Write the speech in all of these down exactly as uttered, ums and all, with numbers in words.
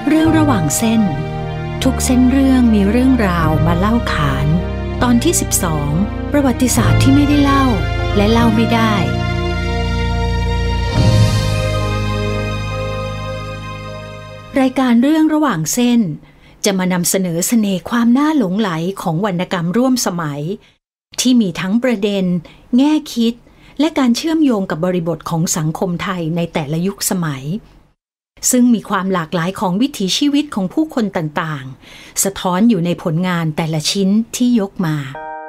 เรื่องระหว่างเส้นทุกเส้นเรื่องมีเรื่องราวมาเล่าขานตอนที่สิบสองประวัติศาสตร์ที่ไม่ได้เล่าและเล่าไม่ได้รายการเรื่องระหว่างเส้นจะมานำเสนอเสน่ห์ความน่าหลงไหลของวรรณกรรมร่วมสมัยที่มีทั้งประเด็นแง่คิดและการเชื่อมโยงกับบริบทของสังคมไทยในแต่ละยุคสมัยซึ่งมีความหลากหลายของวิถีชีวิตของผู้คนต่างๆสะท้อนอยู่ในผลงานแต่ละชิ้นที่ยกมา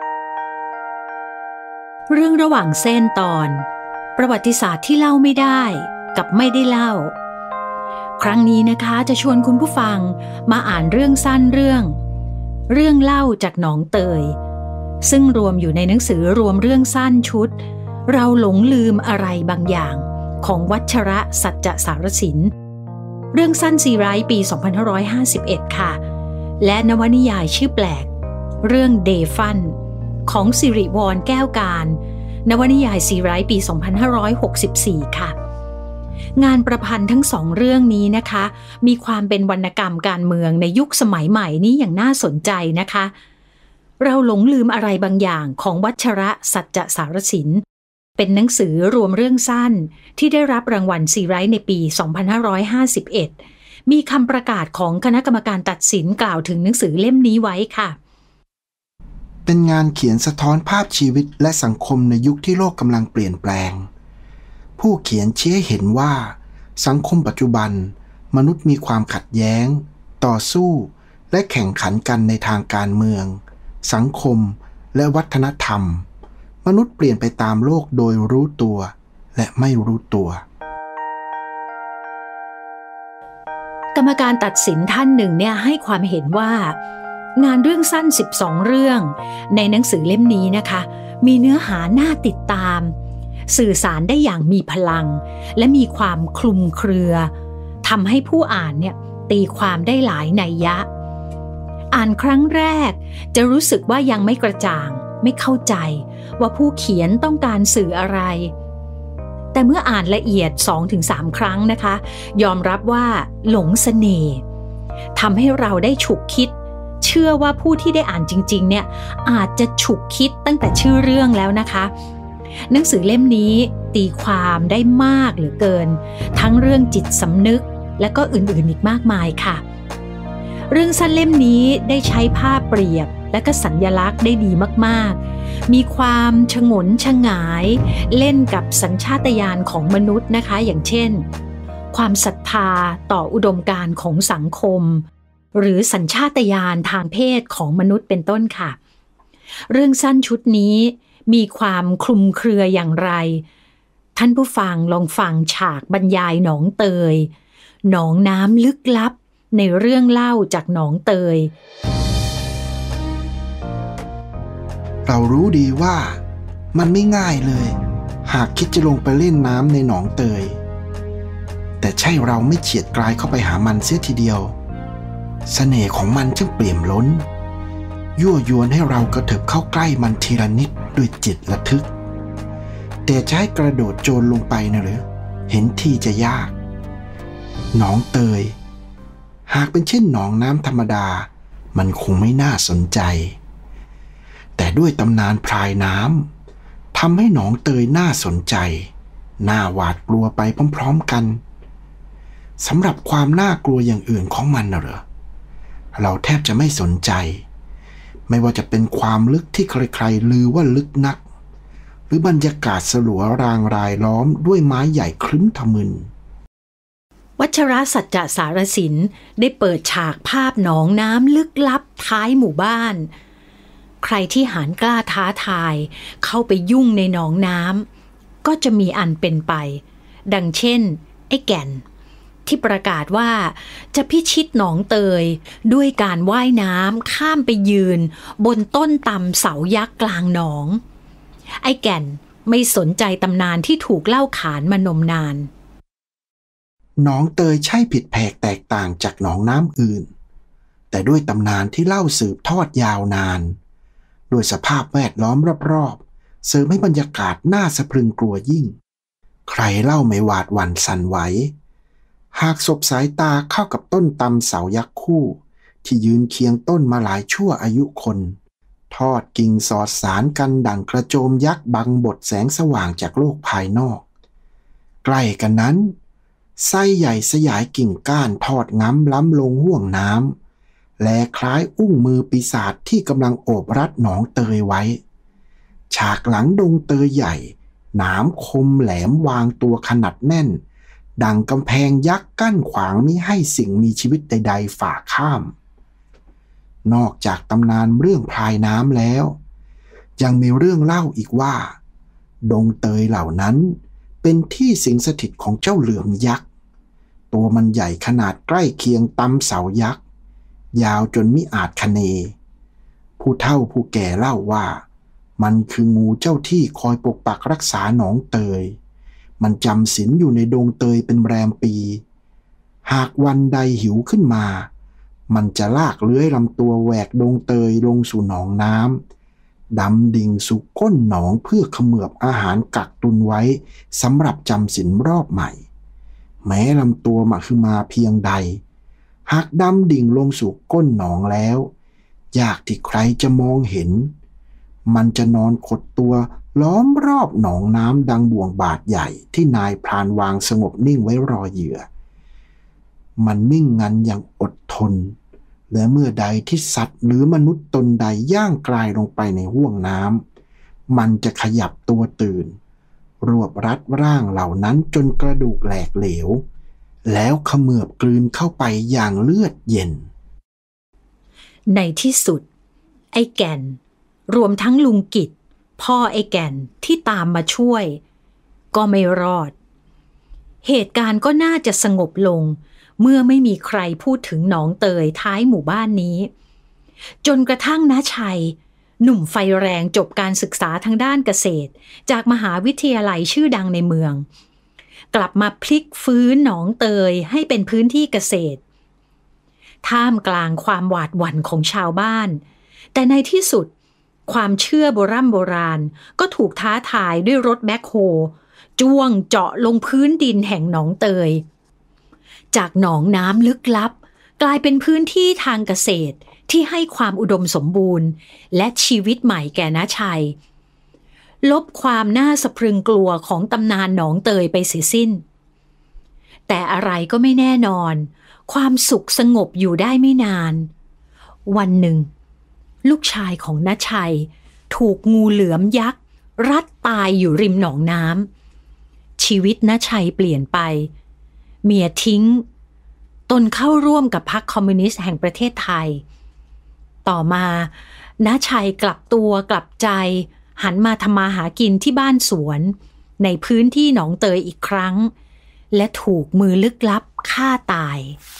เรื่องระหว่างเส้นตอนประวัติศาสตร์ที่เล่าไม่ได้กับไม่ได้เล่าครั้งนี้นะคะจะชวนคุณผู้ฟังมาอ่านเรื่องสั้นเรื่องเรื่องเล่าจากหนองเตยซึ่งรวมอยู่ในหนังสือรวมเรื่องสั้นชุดเราหลงลืมอะไรบางอย่างของวัชระสัจจสารสินเรื่องสั้นซีไรต์ปีสองพันห้าร้อยห้าสิบเอ็ดค่ะและนวนิยายชื่อแปลกเรื่องเดฟันของสิริวรแก้วการนวนิยายซีไรต์ปีสองพันห้าร้อยหกสิบสี่ค่ะงานประพันธ์ทั้งสองเรื่องนี้นะคะมีความเป็นวรรณกรรมการเมืองในยุคสมัยใหม่นี้อย่างน่าสนใจนะคะเราหลงลืมอะไรบางอย่างของวัชระสัจจสารสินเป็นหนังสือรวมเรื่องสั้นที่ได้รับรางวัลซีไรต์ในปีสองพันห้าร้อยห้าสิบเอ็ดมีคำประกาศของคณะกรรมการตัดสินกล่าวถึงหนังสือเล่มนี้ไว้ค่ะเป็นงานเขียนสะท้อนภาพชีวิตและสังคมในยุคที่โลกกำลังเปลี่ยนแปลงผู้เขียนชี้ให้เห็นว่าสังคมปัจจุบันมนุษย์มีความขัดแย้งต่อสู้และแข่งขันกันในทางการเมืองสังคมและวัฒนธรรมมนุษย์เปลี่ยนไปตามโลกโดยรู้ตัวและไม่รู้ตัวกรรมการตัดสินท่านหนึ่งเนี่ยให้ความเห็นว่างานเรื่องสั้นสิบสองเรื่องในหนังสือเล่มนี้นะคะมีเนื้อหาน่าติดตามสื่อสารได้อย่างมีพลังและมีความคลุมเครือทำให้ผู้อ่านเนี่ยตีความได้หลายนัยยะอ่านครั้งแรกจะรู้สึกว่ายังไม่กระจ่างไม่เข้าใจว่าผู้เขียนต้องการสื่ออะไรแต่เมื่ออ่านละเอียด สองถึงสาม ครั้งนะคะยอมรับว่าหลงเสน่ห์ทำให้เราได้ฉุกคิดเชื่อว่าผู้ที่ได้อ่านจริงๆเนี่ยอาจจะฉุกคิดตั้งแต่ชื่อเรื่องแล้วนะคะหนังสือเล่มนี้ตีความได้มากเหลือเกินทั้งเรื่องจิตสำนึกและก็อื่นๆอีกมากมายค่ะเรื่องสั้นเล่มนี้ได้ใช้ภาพเปรียบและก็สัญลักษณ์ได้ดีมากๆมีความฉงนฉงายเล่นกับสัญชาตญาณของมนุษย์นะคะอย่างเช่นความศรัทธาต่ออุดมการณ์ของสังคมหรือสัญชาตญาณทางเพศของมนุษย์เป็นต้นค่ะเรื่องสั้นชุดนี้มีความคลุมเครืออย่างไรท่านผู้ฟังลองฟังฉากบรรยายหนองเตยหนองน้ำลึกลับในเรื่องเล่าจากหนองเตยเรารู้ดีว่ามันไม่ง่ายเลยหากคิดจะลงไปเล่นน้ำในหนองเตยแต่ใช่เราไม่เฉียดกลายเข้าไปหามันเสียทีเดียวเสน่ห์ของมันช่างเปี่ยมล้นยั่วยวนให้เรากระเถิบเข้าใกล้มันทีละนิดด้วยจิตระทึกแต่จะให้กระโดดโจรลงไปนะหรือเห็นที่จะยากหนองเตยหากเป็นเช่นหนองน้ำธรรมดามันคงไม่น่าสนใจแต่ด้วยตำนานพรายน้ำทำให้หนองเตยน่าสนใจน่าหวาดกลัวไปพร้อมๆกันสำหรับความน่ากลัวอย่างอื่นของมันนะเหรอเราแทบจะไม่สนใจไม่ว่าจะเป็นความลึกที่ใครๆลือว่าลึกนักหรือบรรยากาศสลัวรางรายล้อมด้วยไม้ใหญ่ครึ้มทะมึนวัชรสัจจสารสินได้เปิดฉากภาพหนองน้ำลึกลับท้ายหมู่บ้านใครที่หาญกล้าท้าทายเข้าไปยุ่งในหนองน้ำก็จะมีอันเป็นไปดังเช่นไอ้แก่นที่ประกาศว่าจะพิชิตหนองเตยด้วยการว่ายน้ำข้ามไปยืนบนต้นตำเสายักษ์กลางหนองไอ้แก่นไม่สนใจตำนานที่ถูกเล่าขานมานมนานหนองเตยใช่ผิดแผกแตกต่างจากหนองน้ำอื่นแต่ด้วยตำนานที่เล่าสืบทอดยาวนานด้วยสภาพแวดล้อมรอบๆเสริมให้บรรยากาศน่าสะพรึงกลัวยิ่งใครเล่าไม่หวาดหวั่นสั่นไหวหากสบสายตาเข้ากับต้นตำเสายักษ์คู่ที่ยืนเคียงต้นมาหลายชั่วอายุคนทอดกิ่งสอดสารกันดั่งกระโจมยักษ์บังบดแสงสว่างจากโลกภายนอกใกล้กันนั้นไส้ใหญ่สยายกิ่งก้านทอดง้ำล้ำลงห่วงน้ำและคล้ายอุ้งมือปีศาจที่กำลังโอบรัดหนองเตยไว้ฉากหลังดงเตยใหญ่หนามคมแหลมวางตัวขนาดแน่นดังกำแพงยักษ์กั้นขวางมิให้สิ่งมีชีวิตใดๆฝ่าข้ามนอกจากตำนานเรื่องพลายน้ำแล้วยังมีเรื่องเล่าอีกว่าดงเตยเหล่านั้นเป็นที่สิงสถิตของเจ้าเหลือมยักษ์ตัวมันใหญ่ขนาดใกล้เคียงตำเสายักษ์ยาวจนมิอาจคะเนผู้เฒ่าผู้แก่เล่าว่ามันคืองูเจ้าที่คอยปกปักรักษาหนองเตยมันจำศีลอยู่ในดงเตยเป็นแรมปีหากวันใดหิวขึ้นมามันจะลากเลื้อยลำตัวแหวกดงเตยลงสู่หนองน้ำดำดิ่งสู่ก้นหนองเพื่อเขมือบอาหารกักตุนไว้สำหรับจำศีลรอบใหม่แม้ลำตัวมาคือมาเพียงใดหากดำดิ่งลงสู่ก้นหนองแล้วยากที่ใครจะมองเห็นมันจะนอนขดตัวล้อมรอบหนองน้ำดังบ่วงบาทใหญ่ที่นายพรานวางสงบนิ่งไว้รอเหยื่อมันนิ่งงันอย่างอดทนและเมื่อใดที่สัตว์หรือมนุษย์ตนใดย่างกลายลงไปในห้วงน้ำมันจะขยับตัวตื่นรวบรัดร่างเหล่านั้นจนกระดูกแหลกเหลวแล้วเขมือบกลืนเข้าไปอย่างเลือดเย็นในที่สุดไอ้แก่นรวมทั้งลุงกิจพ่อไอ้แก่นที่ตามมาช่วยก็ไม่รอดเหตุการณ์ก็น่าจะสงบลงเมื่อไม่มีใครพูดถึงหนองเตยท้ายหมู่บ้านนี้จนกระทั่งน้าชัยหนุ่มไฟแรงจบการศึกษาทางด้านเกษตรจากมหาวิทยาลัยชื่อดังในเมืองกลับมาพลิกฟื้นหนองเตยให้เป็นพื้นที่เกษตรท่ามกลางความหวาดหวั่นของชาวบ้านแต่ในที่สุดความเชื่อโบราณโบราณก็ถูกท้าทายด้วยรถแบ็คโฮจ้วงเจาะลงพื้นดินแห่งหนองเตยจากหนองน้ำลึกลับกลายเป็นพื้นที่ทางเกษตรที่ให้ความอุดมสมบูรณ์และชีวิตใหม่แก่น้าชัยลบความน่าสะพรึงกลัวของตำนานหนองเตยไปเสียสิ้นแต่อะไรก็ไม่แน่นอนความสุขสงบอยู่ได้ไม่นานวันหนึ่งลูกชายของน้าชัยถูกงูเหลือมยักษ์รัดตายอยู่ริมหนองน้ำชีวิตน้าชัยเปลี่ยนไปเมียทิ้งตนเข้าร่วมกับพรรคคอมมิวนิสต์แห่งประเทศไทยต่อมาน้าชัยกลับตัวกลับใจหันมาทำมาหากินที่บ้านสวนในพื้นที่หนองเตยอีกครั้งและถูกมือลึกลับฆ่าตาย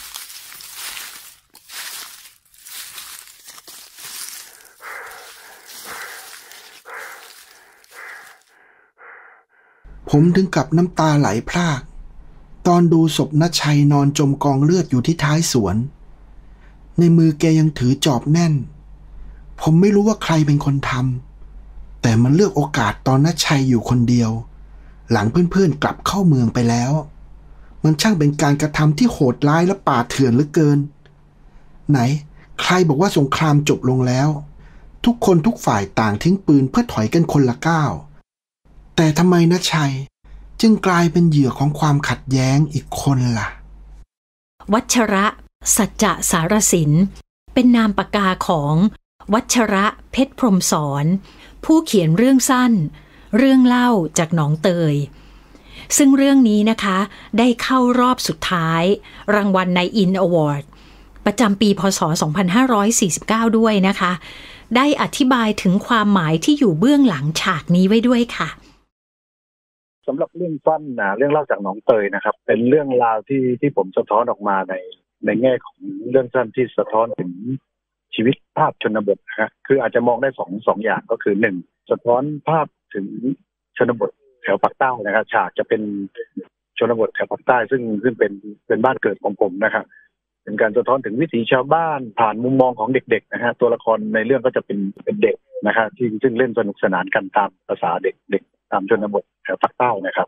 ผมถึงกับน้ำตาไหลพรากตอนดูศพณชัยนอนจมกองเลือดอยู่ที่ท้ายสวนในมือแกยังถือจอบแน่นผมไม่รู้ว่าใครเป็นคนทำแต่มันเลือกโอกาสตอนณชัยอยู่คนเดียวหลังเพื่อนๆกลับเข้าเมืองไปแล้วมันช่างเป็นการกระทำที่โหดร้ายและป่าเถื่อนเหลือเกินไหนใครบอกว่าสงครามจบลงแล้วทุกคนทุกฝ่ายต่างทิ้งปืนเพื่อถอยกันคนละก้าวแต่ทำไมณชัยจึงกลายเป็นเหยื่อของความขัดแย้งอีกคนล่ะวัชระสัจจะสารสินเป็นนามปากกาของวัชระเพชรพรหมสอนผู้เขียนเรื่องสั้นเรื่องเล่าจากหนองเตยซึ่งเรื่องนี้นะคะได้เข้ารอบสุดท้ายรางวัลในอินอวอร์ดประจำปีพ.ศ. สองพันห้าร้อยสี่สิบเก้าด้วยนะคะได้อธิบายถึงความหมายที่อยู่เบื้องหลังฉากนี้ไว้ด้วยค่ะสำหรับเรื่องสั้นนะเรื่องเล่าจากหนองเตยนะครับเป็นเรื่องราวที่ที่ผมสะท้อนออกมาในในแง่ของเรื่องสั้นที่สะท้อนถึงชีวิตภาพชนบทนะฮะคืออาจจะมองได้สองสองอย่างก็คือหนึ่งสะท้อนภาพถึงชนบทแถวภาคใต้นะครับฉากจะเป็นชนบทแถวภาคใต้ซึ่งซึ่งเป็นเป็นบ้านเกิดของผมนะครับเป็นการสะท้อนถึงวิถีชาวบ้านผ่านมุมมองของเด็กๆนะฮะตัวละครในเรื่องก็จะเป็นเป็นเด็กนะครับที่ซึ่งเล่นสนุกสนานกันตามภาษาเด็กๆตามชนบทแถวภาคใต้นะครับ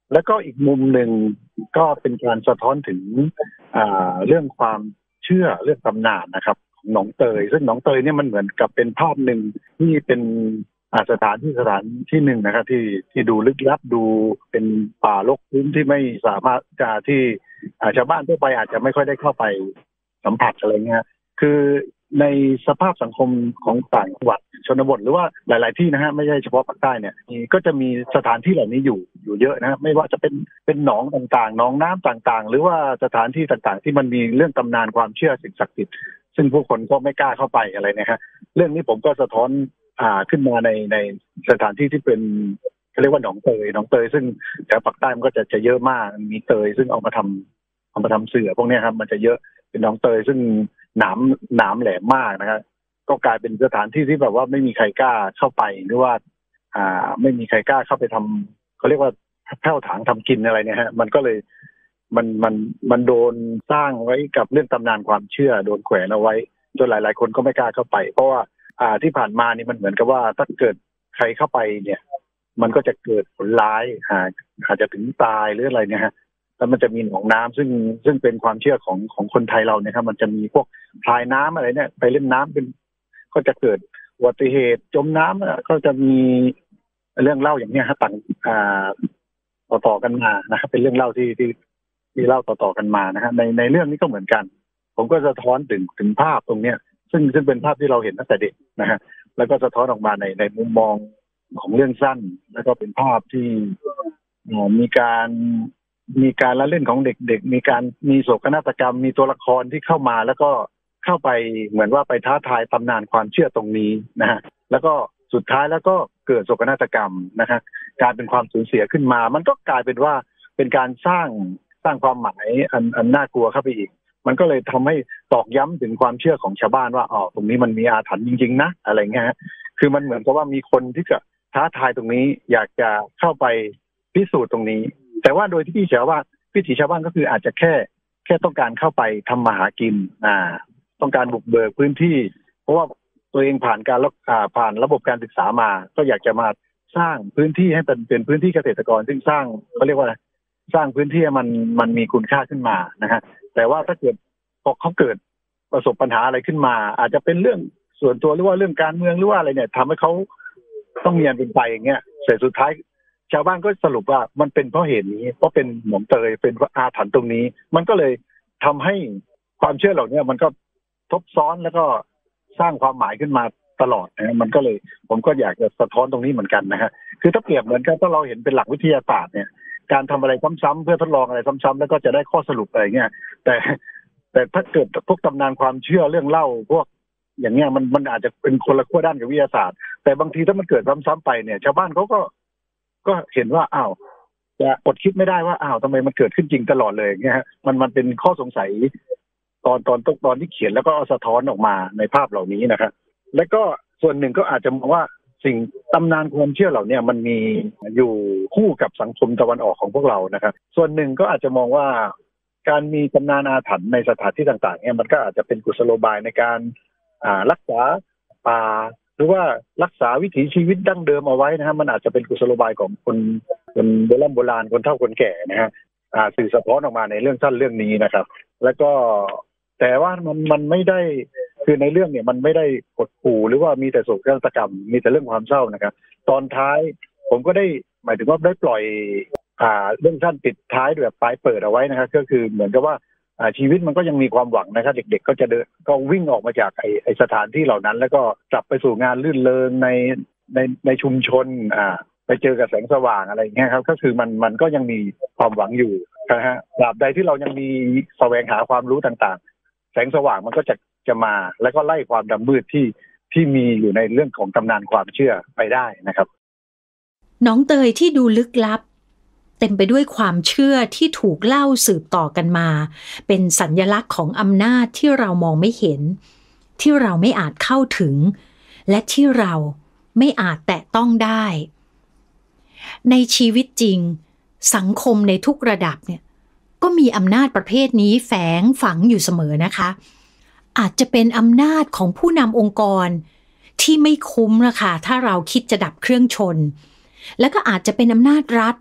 แล้วก็อีกมุมหนึ่งก็เป็นการสะท้อนถึงอ่าเรื่องความเชื่อเรื่องตำนานนะครับของหนองเตยซึ่งหนองเตยเนี่ยมันเหมือนกับเป็นภาพหนึ่งที่เป็นอาสถานที่สถานที่หนึ่งนะครับที่ที่ดูลึกลับดูเป็นป่ารกทึบที่ไม่สามารถจะที่ชาวบ้านทั่วไปอาจจะไม่ค่อยได้เข้าไปสัมผัสอะไรเงี้ยคือในสภาพสังคมของต่างจังหวัดชนบทหรือว่าหลายๆที่นะฮะไม่ใช่เฉพาะภาคใต้เนี่ยก็จะมีสถานที่เหล่านี้อยู่อยู่เยอะนะไม่ว่าจะเป็นเป็นหนองต่างๆหนองน้ำต่างๆหรือว่าสถานที่ต่างๆที่มันมีเรื่องตำนานความเชื่อสิ่งศักดิ์สิทธิ์ซึ่งผู้คนก็ไม่กล้าเข้าไปอะไรนะฮะเรื่องนี้ผมก็สะท้อนอ่าขึ้นมาในในสถานที่ที่เป็นเขาเรียกว่าหนองเตยหนองเตยซึ่งแถวภาคใต้มันก็จะจะเยอะมากมีเตยซึ่งเอามาทำเอามาทำเสื่อพวกนี้ครับมันจะเยอะเป็นหนองเตยซึ่งหนามหนามแหลมมากนะครับก็กลายเป็นสถานที่ที่แบบว่าไม่มีใครกล้าเข้าไปหรือว่าอ่าไม่มีใครกล้าเข้าไปทำเขาเรียกว่าแผ่วถางทำกินอะไรเนี่ยฮะมันก็เลยมันมันมันโดนสร้างไว้กับเรื่องตำนานความเชื่อโดนแขวนเอาไว้จนหลายๆคนก็ไม่กล้าเข้าไปเพราะว่าอ่าที่ผ่านมานี่มันเหมือนกับว่าถ้าเกิดใครเข้าไปเนี่ยมันก็จะเกิดผลร้ายอาจอาจจะถึงตายหรืออะไรเนี่ยฮะแล้วมันจะมีหนองน้ำซึ่งซึ่งเป็นความเชื่อของของคนไทยเราเนี่ยครับมันจะมีพวกพลายน้ำอะไรเนี่ยไปเล่นน้ำเป็นก็จะเกิดอุบัติเหตุจมน้ำก็จะมีเรื่องเล่าอย่างเนี้ยฮะต่างอ่าต่อๆกันมานะครับเป็นเรื่องเล่าที่ที่ที่เล่าต่อๆกันมานะฮะในในเรื่องนี้ก็เหมือนกันผมก็สะท้อนถึงถึงภาพตรงเนี้ยซึ่งซึ่งเป็นภาพที่เราเห็นตั้งแต่เด็กนะฮะแล้วก็สะท้อนออกมาในในมุมมองของเรื่องสั้นแล้วก็เป็นภาพที่มีการมีการละเล่นของเด็กๆมีการมีโศกนาฏกรรมมีตัวละครที่เข้ามาแล้วก็เข้าไปเหมือนว่าไปท้าทายตำนานความเชื่อตรงนี้นะฮะแล้วก็สุดท้ายแล้วก็เกิดโศกนาฏกรรมนะฮะการเป็นความสูญเสียขึ้นมามันก็กลายเป็นว่าเป็นการสร้างสร้างความหมายอันอันน่ากลัวเข้าไปอีกมันก็เลยทำให้ตอกย้ำถึงความเชื่อของชาวบ้านว่าอ๋อตรงนี้มันมีอาถรรพ์จริงๆนะอะไรเงี้ยฮะคือมันเหมือนกับว่ามีคนที่จะท้าทายตรงนี้อยากจะเข้าไปพิสูจน์ตรงนี้แต่ว่าโดยที่พี่เชื่อว่าวิถีชาวบ้านก็คืออาจจะแค่แค่ต้องการเข้าไปทำมาหากินอ่าต้องการบุกเบิกพื้นที่เพราะว่าตัวเองผ่านการอ่าผ่านระบบการศึกษามาก็อยากจะมาสร้างพื้นที่ให้เป็นเป็นพื้นที่เกษตรกรซึ่งสร้างเขาเรียกว่าสร้างพื้นที่มันมันมีคุณค่าขึ้นมานะฮะแต่ว่าถ้าเกิดพอเขาเกิดประสบปัญหาอะไรขึ้นมาอาจจะเป็นเรื่องส่วนตัวหรือว่าเรื่องการเมืองหรือว่าอะไรเนี่ยทำให้เขาต้องมีอันเป็นไปอย่างเงี้ยแต่สุดท้ายชาวบ้านก็สรุปว่ามันเป็นเพราะเหตุนี้เพราะเป็นหนองเตยเป็นอาถรรพ์ตรงนี้มันก็เลยทำให้ความเชื่อเหล่านี้มันก็ทบซ้อนแล้วก็สร้างความหมายขึ้นมาตลอดนะมันก็เลยผมก็อยากจะสะท้อนตรงนี้เหมือนกันนะฮะคือถ้าเปรียบเหมือนกันถ้าเราเห็นเป็นหลักวิทยาศาสตร์เนี่ยการทำอะไรซ้ำๆเพื่อทดลองอะไรซ้ำๆแล้วก็จะได้ข้อสรุปอะไรเงี้ยแต่แต่ถ้าเกิดพวกตำนานความเชื่อเรื่องเล่าพวกอย่างเงี้ยมันมันอาจจะเป็นคนละขั้วด้านกับวิทยาศาสตร์แต่บางทีถ้ามันเกิดซ้ำๆไปเนี่ยชาวบ้านเขาก็ก็เห็นว่าอ้าวจะอดคิดไม่ได้ว่าอ้าวทำไมมันเกิดขึ้นจริงตลอดเลยอย่างเงี้ยฮะมันมันเป็นข้อสงสัยตอนตอนตอนที่เขียนแล้วก็สะท้อนออกมาในภาพเหล่านี้นะครับแล้วก็ส่วนหนึ่งก็อาจจะมองว่าสิ่งตำนานความเชื่อเหล่านี้มันมีอยู่คู่กับสังคมตะวันออกของพวกเรานะครับส่วนหนึ่งก็อาจจะมองว่าการมีตำนานอาถรรพ์ในสถานที่ต่างๆเนี่ยมันก็อาจจะเป็นกุศโลบายในการอ่ารักษาป่าหรือว่ารักษาวิถีชีวิตดั้งเดิมเอาไว้นะฮะมันอาจจะเป็นกุศโลบายของคนคนโบราณโบราณคนเฒ่าคนแก่นะฮะอ่าสื่อสะท้อนออกมาในเรื่องสั้นเรื่องนี้นะครับแล้วก็แต่ว่ามันมันไม่ได้คือในเรื่องเนี่ยมันไม่ได้กดขู่หรือว่ามีแต่โศกนาฏกรรมมีแต่เรื่องความเศร้านะครับตอนท้ายผมก็ได้หมายถึงว่าได้ปล่อยอ่าเรื่องสั้นปิดท้ายแบบปลายเปิดเอาไว้นะครับก็คือเหมือนกับว่าอ่าชีวิตมันก็ยังมีความหวังนะครับเด็กๆก็จะเดินก็วิ่งออกมาจากไอ้ไอ้สถานที่เหล่านั้นแล้วก็กลับไปสู่งานลื่นเริงในในในชุมชนอ่าไปเจอกับแสงสว่างอะไรอย่างเงี้ยครับก็คือมันมันก็ยังมีความหวังอยู่นะฮะตราบใดที่เรายังมีแสวงหาความรู้ต่างๆแสงสว่างมันก็จะจะมาแล้วก็ไล่ความดำมืดที่ที่มีอยู่ในเรื่องของตำนานความเชื่อไปได้นะครับหนองเตยที่ดูลึกลับเต็มไปด้วยความเชื่อที่ถูกเล่าสืบต่อกันมาเป็นสัญลักษณ์ของอำนาจที่เรามองไม่เห็นที่เราไม่อาจเข้าถึงและที่เราไม่อาจแตะต้องได้ในชีวิตจริงสังคมในทุกระดับเนี่ยก็มีอำนาจประเภทนี้แฝงฝังอยู่เสมอนะคะอาจจะเป็นอำนาจของผู้นำองค์กรที่ไม่คุ้มราคาถ้าเราคิดจะดับเครื่องชนแล้วก็อาจจะเป็นอำนาจรัฐ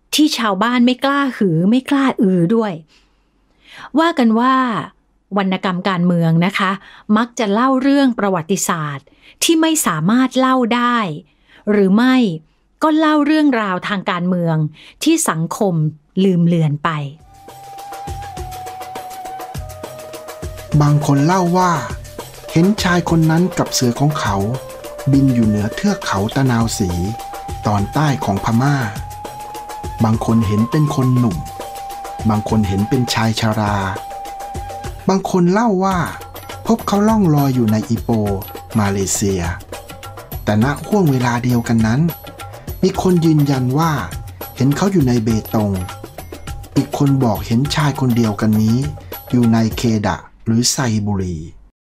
ที่ชาวบ้านไม่กล้าหือไม่กล้าอือด้วยว่ากันว่าวรรณกรรมการเมืองนะคะมักจะเล่าเรื่องประวัติศาสตร์ที่ไม่สามารถเล่าได้หรือไม่ก็เล่าเรื่องราวทางการเมืองที่สังคมลืมเลือนไปบางคนเล่าว่าเห็นชายคนนั้นกับเสือของเขาบินอยู่เหนือเทือกเขาตะนาวศรีตอนใต้ของพม่าบางคนเห็นเป็นคนหนุ่มบางคนเห็นเป็นชายชราบางคนเล่าว่าพบเขาล่องลอยอยู่ในอิโปมาเลเซียแต่ณห้วงเวลาเดียวกันนั้นมีคนยืนยันว่าเห็นเขาอยู่ในเบตงอีกคนบอกเห็นชายคนเดียวกันนี้อยู่ในเคดะหรือไซบุรี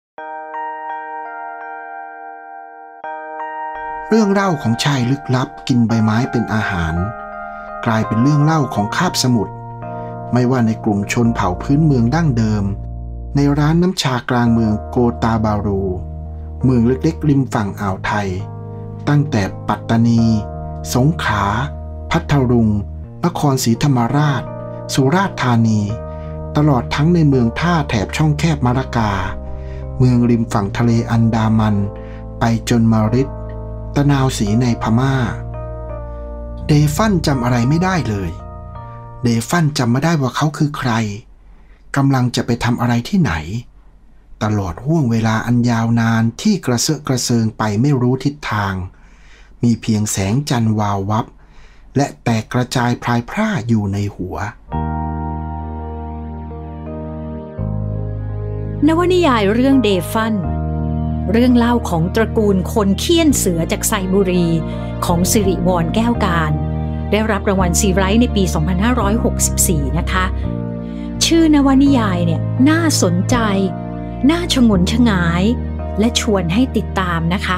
เรื่องเล่าของชายลึกลับกินใบไม้เป็นอาหารกลายเป็นเรื่องเล่าของคาบสมุทรไม่ว่าในกลุ่มชนเผ่าพื้นเมืองดั้งเดิมในร้านน้ำชากลางเมืองโกตาบารูเมืองเล็กๆริมฝั่งอ่าวไทยตั้งแต่ปัตตานีสงขลาพัทลุงนครศรีธรรมราชสุราษฎร์ธานีตลอดทั้งในเมืองท่าแถบช่องแคบมะละกาเมืองริมฝั่งทะเลอันดามันไปจนมาริดตะนาวศรีในพม่าเดฟันจำอะไรไม่ได้เลยเดฟันจำไม่ได้ว่าเขาคือใครกำลังจะไปทำอะไรที่ไหนตลอดห้วงเวลาอันยาวนานที่กระเซาะกระเซิงไปไม่รู้ทิศทางมีเพียงแสงจันทร์วาววับและแตกกระจายพรายพร่าอยู่ในหัวนวนิยายเรื่องเดฟันเรื่องเล่าของตระกูลคนเคี่ยนเสือจากไซบุรีของสิริวรแก้วการได้รับรางวัลซีไรท์ในปี สองพันห้าร้อยหกสิบสี่ นะคะชื่อนวนิยายเนี่ยน่าสนใจน่าชงนชงายและชวนให้ติดตามนะคะ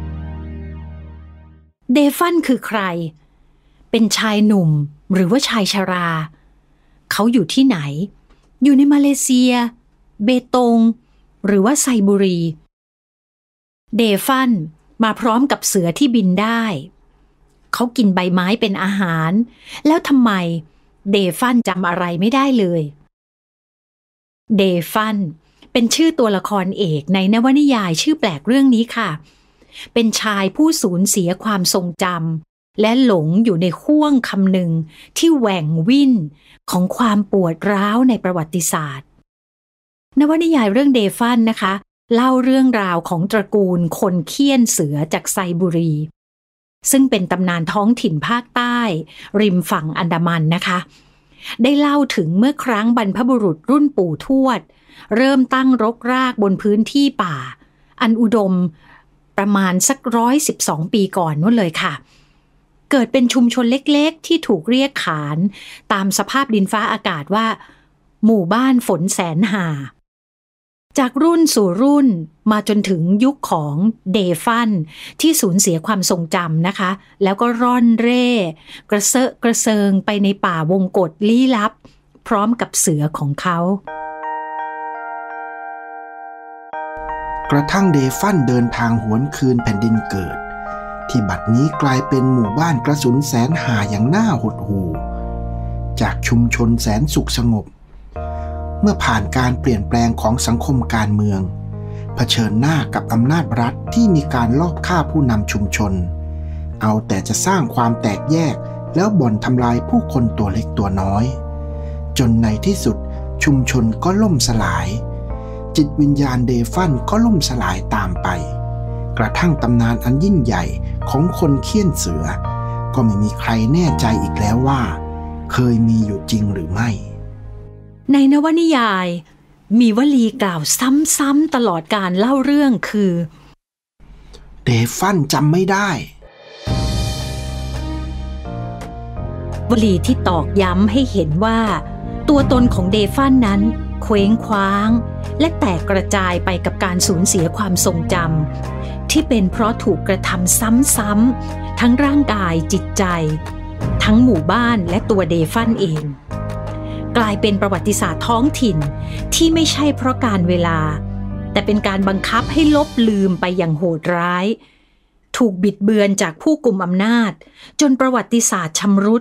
เดฟันคือใครเป็นชายหนุ่มหรือว่าชายชราเขาอยู่ที่ไหนอยู่ในมาเลเซียเบตงหรือว่าไซบุรีเดฟันมาพร้อมกับเสือที่บินได้เขากินใบไม้เป็นอาหารแล้วทำไมเดฟันจำอะไรไม่ได้เลยเดฟันเป็นชื่อตัวละครเอกในนวนิยายชื่อแปลกเรื่องนี้ค่ะเป็นชายผู้สูญเสียความทรงจำและหลงอยู่ในห้วงคำหนึ่งที่แหว่งวิ่นของความปวดร้าวในประวัติศาสตร์นวนิยายเรื่องเดฟันนะคะเล่าเรื่องราวของตระกูลคนเคี่ยนเสือจากไซบุรีซึ่งเป็นตำนานท้องถิ่นภาคใต้ริมฝั่งอันดามันนะคะได้เล่าถึงเมื่อครั้งบรรพบุรุษรุ่นปู่ทวดเริ่มตั้งรกรากบนพื้นที่ป่าอันอุดมประมาณสักร้อยสิบสองปีก่อนนู่นเลยค่ะเกิดเป็นชุมชนเล็กๆที่ถูกเรียกขานตามสภาพดินฟ้าอากาศว่าหมู่บ้านฝนแสนหาจากรุ่นสู่รุ่นมาจนถึงยุคของเดฟันที่สูญเสียความทรงจำนะคะแล้วก็ร่อนเร่กระเซาะกระเซิงไปในป่าวงกฏลี้ลับพร้อมกับเสือของเขากระทั่งเดฟันเดินทางหวนคืนแผ่นดินเกิดที่บัดนี้กลายเป็นหมู่บ้านกระสุนแสนหาอย่างน่าหดหู่จากชุมชนแสนสุขสงบเมื่อผ่านการเปลี่ยนแปลงของสังคมการเมืองเผชิญหน้ากับอำนาจรัฐที่มีการลอบฆ่าผู้นำชุมชนเอาแต่จะสร้างความแตกแยกแล้วบ่อนทำลายผู้คนตัวเล็กตัวน้อยจนในที่สุดชุมชนก็ล่มสลายจิตวิญญาณเดฟันก็ล่มสลายตามไปกระทั่งตำนานอันยิ่งใหญ่ของคนเคี่ยนเสือก็ไม่มีใครแน่ใจอีกแล้วว่าเคยมีอยู่จริงหรือไม่ในนวนิยายมีวลีกล่าวซ้ำๆตลอดการเล่าเรื่องคือเดฟันจำไม่ได้วลีที่ตอกย้ำให้เห็นว่าตัวตนของเดฟันนั้นเคว้งคว้างและแตกกระจายไปกับการสูญเสียความทรงจำที่เป็นเพราะถูกกระทำซ้ำๆทั้งร่างกายจิตใจทั้งหมู่บ้านและตัวเดฟันเองกลายเป็นประวัติศาสตร์ท้องถิ่นที่ไม่ใช่เพราะการเวลาแต่เป็นการบังคับให้ลบลืมไปอย่างโหดร้ายถูกบิดเบือนจากผู้กุมอำนาจจนประวัติศาสตร์ชำรุด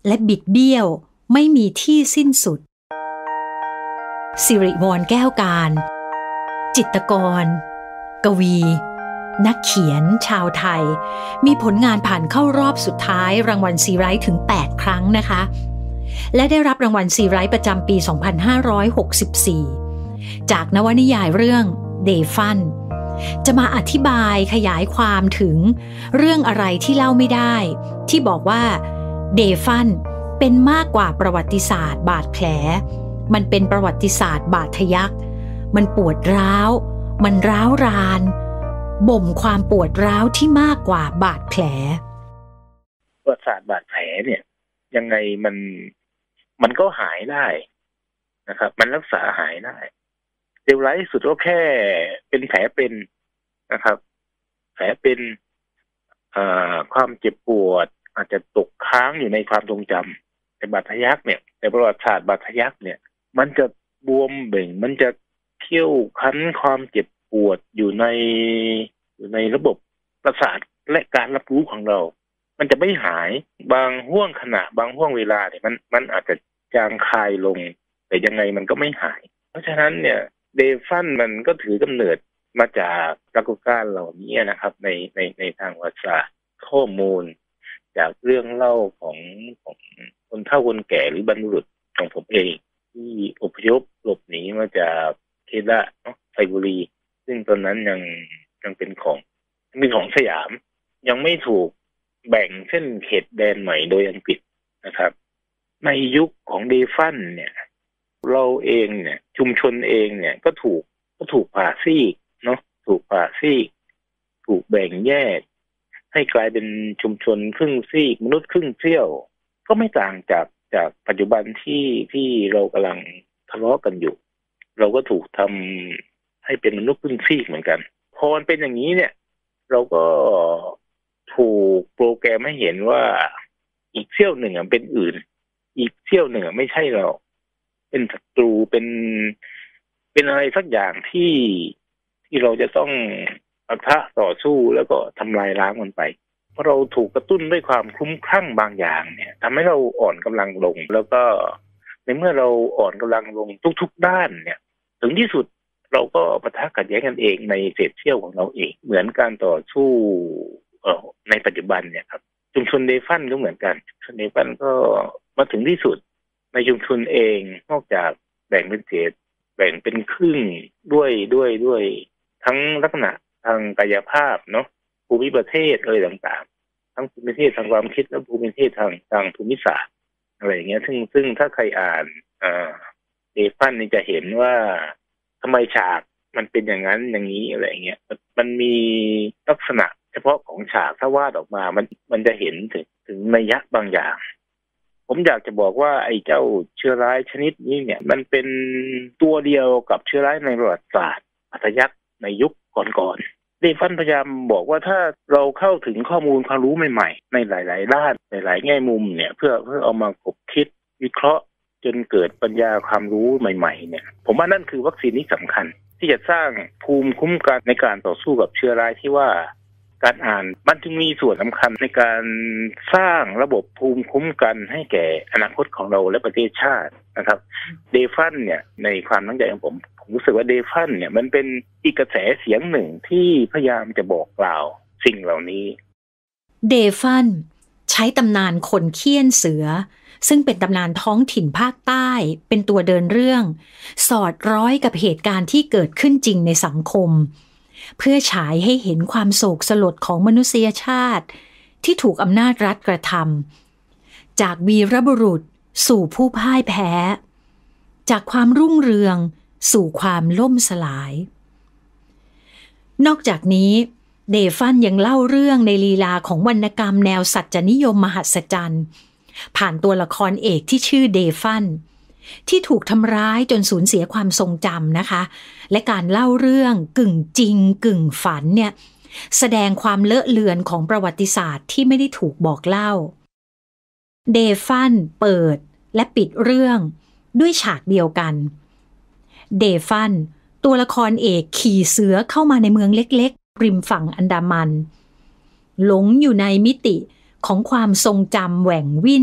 และบิดเบี้ยวไม่มีที่สิ้นสุดสิริวรณ์แก้วการจิตรกรกวีนักเขียนชาวไทยมีผลงานผ่านเข้ารอบสุดท้ายรางวัลซีไรต์ถึงแปดครั้งนะคะและได้รับรางวัลซีไรต์ประจำปีสองพันห้าร้อยหกสิบสี่จากนวนิยายเรื่องเดฟันจะมาอธิบายขยายความถึงเรื่องอะไรที่เล่าไม่ได้ที่บอกว่าเดฟันเป็นมากกว่าประวัติศาสตร์บาดแผลมันเป็นประวัติศาสตร์บาดทะยักมันปวดร้าวมันร้าวรานบ่มความปวดร้าวที่มากกว่าบาดแผลประวัติศาสตร์บาดแผลเนี่ยยังไงมันมันก็หายได้นะครับมันรักษาหายได้เลวร้ายที่สุดก็แค่เป็นแผลเป็นนะครับแผลเป็นความเจ็บปวดอาจจะตกค้างอยู่ในความทรงจำแต่บาดทะยักเนี่ยแต่ประวัติศาสตร์บาดทะยักเนี่ยมันจะบวมเบ่งมันจะเคี่ยวคั้นความเจ็บปวดอยู่ในอยู่ในระบบประสาทและการรับรู้ของเรามันจะไม่หายบางห่วงขณะบางห่วงเวลาเนี่ยมันมันอาจจะจางคายลงแต่ยังไงมันก็ไม่หายเพราะฉะนั้นเนี่ยเดฟันมันก็ถือกำเนิดมาจากปรากฏการณ์เหล่านี้นะครับในในในทางประวัติศาสตร์ข้อมูลจากเรื่องเล่าของของคนเฒ่าคนแก่หรือบรรพบุรุษของผมเองที่อพยพหลบหนีมาจากเคดะเนาะไซบุรีซึ่งตอนนั้นยังยังเป็นของเป็นของสยามยังไม่ถูกแบ่งเส้นเขตแดนใหม่โดยอังกฤษนะครับในยุคของเดฟันเนี่ยเราเองเนี่ยชุมชนเองเนี่ยก็ถูกก็ถูกผ่าซีกเนาะถูกผ่าซีกถูกแบ่งแยกให้กลายเป็นชุมชนครึ่งซีกมนุษย์ครึ่งเสี้ยวก็ไม่ต่างจากจากปัจจุบันที่ที่เรากำลังทะเลาะกันอยู่เราก็ถูกทำให้เป็นมนุษย์ครึ่งซีกเหมือนกันพอมันเป็นอย่างนี้เนี่ยเราก็ถูกโปรแกรมให้เห็นว่าอีกเสี้ยวหนึ่งเป็นอื่นอีกเสี้ยวหนึ่งไม่ใช่เราเป็นศัตรูเป็นเป็นอะไรสักอย่างที่ที่เราจะต้องปะทะต่อสู้แล้วก็ทำลายล้างมันไปเพราะเราถูกกระตุ้นด้วยความคลุ้มคลั่งบางอย่างเนี่ยทำให้เราอ่อนกำลังลงแล้วก็ในเมื่อเราอ่อนกำลังลงทุกๆด้านเนี่ยถึงที่สุดเราก็ปะทะขัดแย้งกันเองในเศษเสี้ยวของเราเองเหมือนการต่อสู้เอ่อในปัจจุบันเนี่ยครับชุมชนเดฟันก็เหมือนกันชุมชนเดฟันก็มาถึงที่สุดในชุมชนเองนอกจากแบ่งเป็นเศษแบ่งเป็นครึ่งด้วยด้วยด้วยทั้งลักษณะทางกายภาพเนาะภูมิประเทศอะไรต่างๆทั้งภูมิประเทศทางความคิดและภูมิประเทศทางทางภูมิศาสตร์อะไรอย่างเงี้ยซึ่งซึ่งถ้าใครอ่านอ่าเดฟันนี่จะเห็นว่าทำไมฉากมันเป็นอย่างนั้นอย่างนี้อะไรอย่างเงี้ยมันมีลักษณะเฉพาะของฉากถ้าวาดออกมามันมันจะเห็นถึงถึงนัยยะบางอย่างผมอยากจะบอกว่าไอ้เจ้าเชื้อร้ายชนิดนี้เนี่ยมันเป็นตัวเดียวกับเชื้อร้ายในประวัติศาสตร์อัตยักษ์ในยุคก่อนๆเดฟันพยายามบอกว่าถ้าเราเข้าถึงข้อมูลความรู้ใหม่ๆในหลายๆด้านหลายๆแง่มุมเนี่ยเพื่อเพื่อเอามาคบคิดวิเคราะห์จนเกิดปัญญาความรู้ใหม่ๆเนี่ยผมว่านั่นคือวัคซีนที่สำคัญที่จะสร้างภูมิคุ้มกันในการต่อสู้กับเชื้อร้ายที่ว่าการอ่านมันจึงมีส่วนสำคัญในการสร้างระบบภูมิคุ้มกันให้แก่อนาคตของเราและประเทศชาตินะครับเดฟันเนี่ยในความตั้งใจของผมผมรู้สึกว่าเดฟันเนี่ยมันเป็นอีกกระแสเสียงหนึ่งที่พยายามจะบอกกล่าวสิ่งเหล่านี้เดฟันใช้ตำนานคนเคี่ยนเสือซึ่งเป็นตำนานท้องถิ่นภาคใต้เป็นตัวเดินเรื่องสอดร้อยกับเหตุการณ์ที่เกิดขึ้นจริงในสังคมเพื่อฉายให้เห็นความโศกสลดของมนุษยชาติที่ถูกอำนาจรัฐกระทำจากวีรบุรุษสู่ผู้พ่ายแพ้จากความรุ่งเรืองสู่ความล่มสลายนอกจากนี้เดฟันยังเล่าเรื่องในลีลาของวรรณกรรมแนวสัจจนิยมมหัศจรรย์ผ่านตัวละครเอกที่ชื่อเดฟันที่ถูกทำร้ายจนสูญเสียความทรงจำนะคะและการเล่าเรื่องกึ่งจริงกึ่งฝันเนี่ยแสดงความเลอะเลือนของประวัติศาสตร์ที่ไม่ได้ถูกบอกเล่าเดฟันเปิดและปิดเรื่องด้วยฉากเดียวกันเดฟันตัวละครเอกขี่เสือเข้ามาในเมืองเล็กๆริมฝั่งอันดามันหลงอยู่ในมิติของความทรงจำแหว่งวิ่น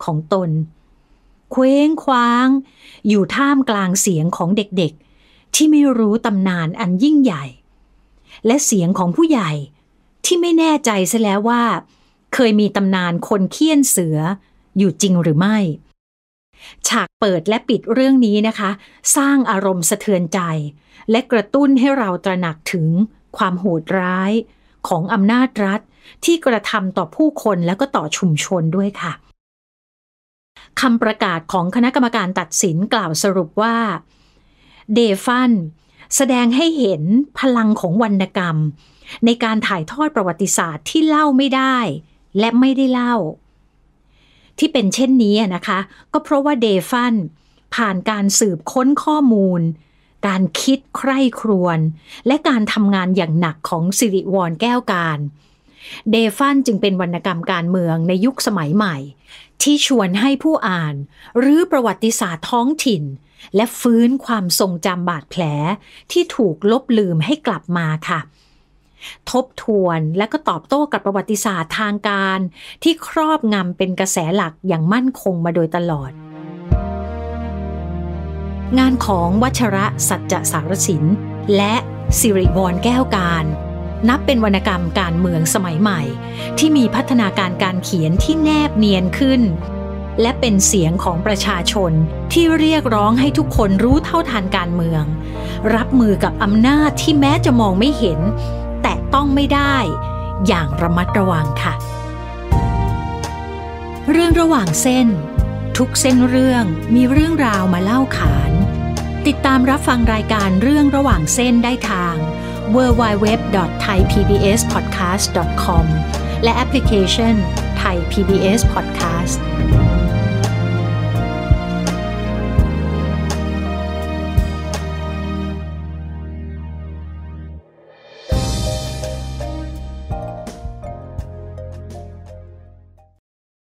ของตนเคว้งคว้างอยู่ท่ามกลางเสียงของเด็กๆที่ไม่รู้ตำนานอันยิ่งใหญ่และเสียงของผู้ใหญ่ที่ไม่แน่ใจซะแล้วว่าเคยมีตำนานคนเคี่ยนเสืออยู่จริงหรือไม่ฉากเปิดและปิดเรื่องนี้นะคะสร้างอารมณ์สะเทือนใจและกระตุ้นให้เราตระหนักถึงความโหดร้ายของอำนาจรัฐที่กระทำต่อผู้คนและก็ต่อชุมชนด้วยค่ะคำประกาศของคณะกรรมการตัดสินกล่าวสรุปว่าเดฟันแสดงให้เห็นพลังของวรรณกรรมในการถ่ายทอดประวัติศาสตร์ที่เล่าไม่ได้และไม่ได้เล่าที่เป็นเช่นนี้นะคะก็เพราะว่าเดฟันผ่านการสืบค้นข้อมูลการคิดใคร่ครวญและการทำงานอย่างหนักของสิริวรแก้วการเดฟันจึงเป็นวรรณกรรมการเมืองในยุคสมัยใหม่ที่ชวนให้ผู้อ่านรื้อประวัติศาสตร์ท้องถิ่นและฟื้นความทรงจำบาดแผลที่ถูกลบลืมให้กลับมาค่ะทบทวนและก็ตอบโต้กับประวัติศาสตร์ทางการที่ครอบงำเป็นกระแสหลักอย่างมั่นคงมาโดยตลอดงานของวัชระสัจจสารสินและสิริวรแก้วการนับเป็นวรรณกรรมการเมืองสมัยใหม่ที่มีพัฒนาการการเขียนที่แนบเนียนขึ้นและเป็นเสียงของประชาชนที่เรียกร้องให้ทุกคนรู้เท่าทันการเมืองรับมือกับอำนาจที่แม้จะมองไม่เห็นแต่ต้องไม่ได้อย่างระมัดระวังค่ะเรื่องระหว่างเส้นทุกเส้นเรื่องมีเรื่องราวมาเล่าขานติดตามรับฟังรายการเรื่องระหว่างเส้นได้ทาง ดับเบิลยู ดับเบิลยู ดับเบิลยู ดอท ไทย พี บี เอส พอดแคสต์ ดอท คอม และแอปพลิเคชัน Thai พี บี เอส Podcast